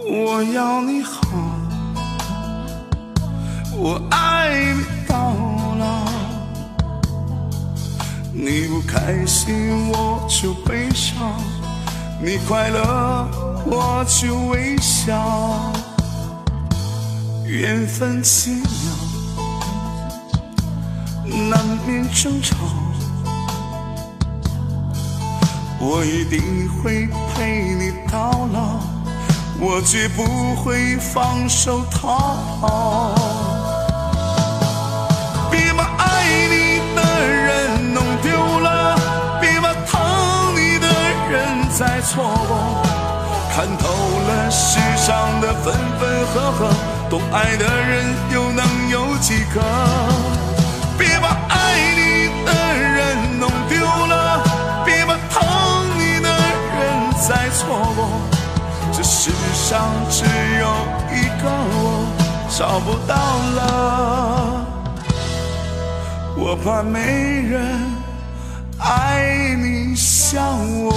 我要你好，我爱你到老。你不开心我就悲伤，你快乐我就微笑。缘分奇妙，难免争吵，我一定会陪你到老，我绝不会放手逃跑。别把爱你的人弄丢了，别把疼你的人再错过。看透了世上的分分合合，懂爱的人又能有几个？别把爱你的人弄丢了，别把疼你的人再错过。这世上只有一个我，找不到了。我怕没人爱你像我。